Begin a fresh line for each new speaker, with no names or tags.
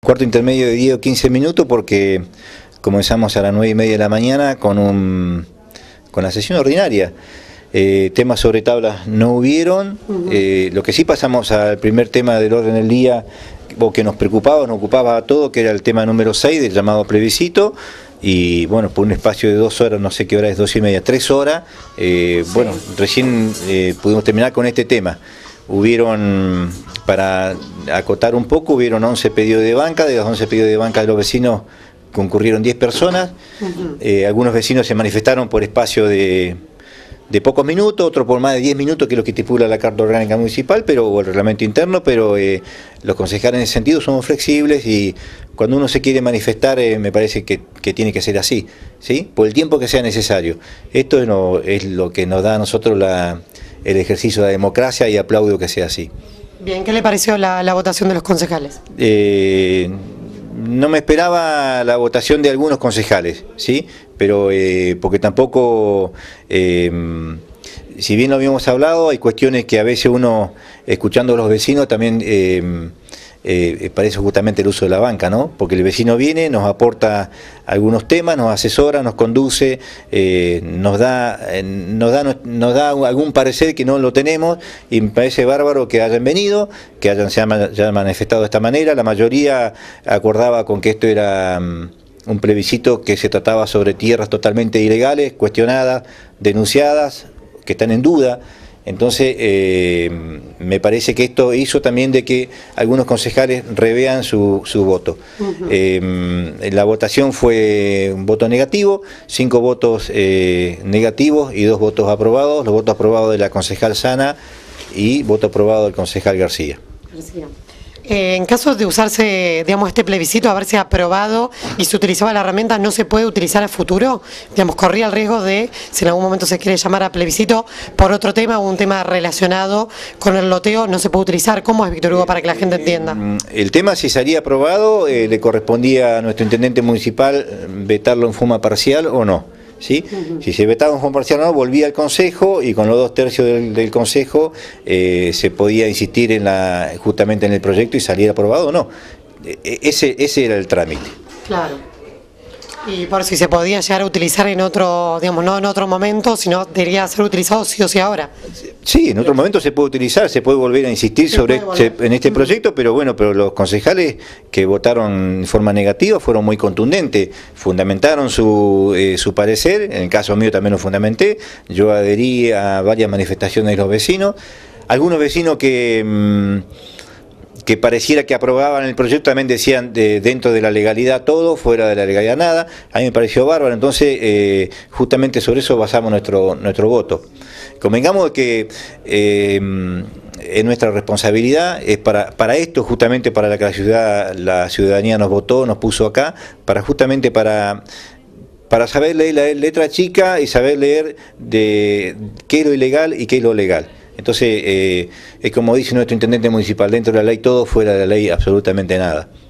Cuarto intermedio de 10 o 15 minutos porque comenzamos a las 9:30 de la mañana con la sesión ordinaria. Temas sobre tablas no hubieron, lo que sí pasamos al primer tema del orden del día, o que nos ocupaba a todo, que era el tema número 6 del llamado plebiscito. Y bueno, por un espacio de 2 horas, no sé qué hora es, 2:30, 3 horas, bueno, recién pudimos terminar con este tema. Hubieron, para acotar un poco, hubieron 11 pedidos de banca. De los 11 pedidos de banca de los vecinos concurrieron 10 personas. Algunos vecinos se manifestaron por espacio de pocos minutos, otros por más de 10 minutos, que es lo que estipula la Carta Orgánica Municipal o el reglamento interno, pero los concejales en ese sentido somos flexibles y cuando uno se quiere manifestar me parece que tiene que ser así, ¿sí? Por el tiempo que sea necesario. Esto es lo que nos da a nosotros el ejercicio de la democracia y aplaudo que sea así.
Bien, ¿qué le pareció la votación de los concejales?
No me esperaba la votación de algunos concejales, ¿sí? Pero porque tampoco, si bien lo habíamos hablado, hay cuestiones que a veces uno, escuchando a los vecinos, también parece justamente el uso de la banca, ¿no? Porque el vecino viene, nos aporta algunos temas, nos asesora, nos conduce, nos da algún parecer que no lo tenemos, y me parece bárbaro que hayan venido, que se hayan manifestado de esta manera. La mayoría acordaba con que esto era un plebiscito que se trataba sobre tierras totalmente ilegales, cuestionadas, denunciadas, que están en duda. Entonces, me parece que esto hizo también de que algunos concejales revean su voto. La votación fue un voto negativo, 5 votos negativos y 2 votos aprobados. Los votos aprobados de la concejal Sana y voto aprobado del concejal García.
En caso de usarse, digamos, este plebiscito, haberse aprobado y se utilizaba la herramienta, ¿no se puede utilizar a futuro? Digamos, corría el riesgo de, si en algún momento se quiere llamar a plebiscito por otro tema o un tema relacionado con el loteo, no se puede utilizar. ¿Cómo es, Víctor Hugo, para que la gente entienda?
El tema, si salía aprobado, le correspondía a nuestro intendente municipal vetarlo en forma parcial o no. ¿Sí? Si se vetaba en forma parcial o no, volvía al Consejo y con los 2/3 del Consejo se podía insistir justamente en el proyecto y salir aprobado o no. Ese era el trámite.
Claro. Y por si se podía llegar a utilizar en otro, digamos, no en otro momento, sino debería ser utilizado sí o sí ahora.
Sí, en otro momento se puede utilizar, se puede volver a insistir en este proyecto, pero bueno, pero los concejales que votaron de forma negativa fueron muy contundentes, fundamentaron su parecer. En el caso mío también lo fundamenté. Yo adherí a varias manifestaciones de los vecinos. Algunos vecinos que pareciera que aprobaban el proyecto también decían dentro de la legalidad todo, fuera de la legalidad nada. A mí me pareció bárbaro, entonces justamente sobre eso basamos nuestro voto. Convengamos que es nuestra responsabilidad, es para esto, justamente para la que la ciudadanía nos votó, nos puso acá, justamente para saber leer la letra chica y saber leer de qué es lo ilegal y qué es lo legal. Entonces, es como dice nuestro intendente municipal, dentro de la ley todo, fuera de la ley absolutamente nada.